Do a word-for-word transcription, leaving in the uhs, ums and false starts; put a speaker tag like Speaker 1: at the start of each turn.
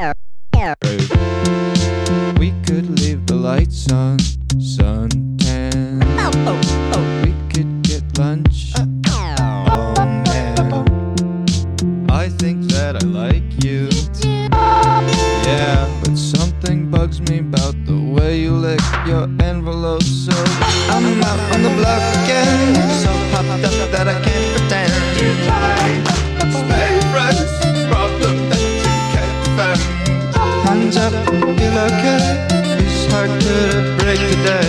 Speaker 1: We could leave the lights on, suntan. We could get lunch. Oh man, I think that I like you. Yeah, but something bugs me about the way you lick your envelope. So I'm out on the block again, so popped up that I can't pretend. Stay friends, problem that you can't defend. Hands up, feel okay. This heart could break today.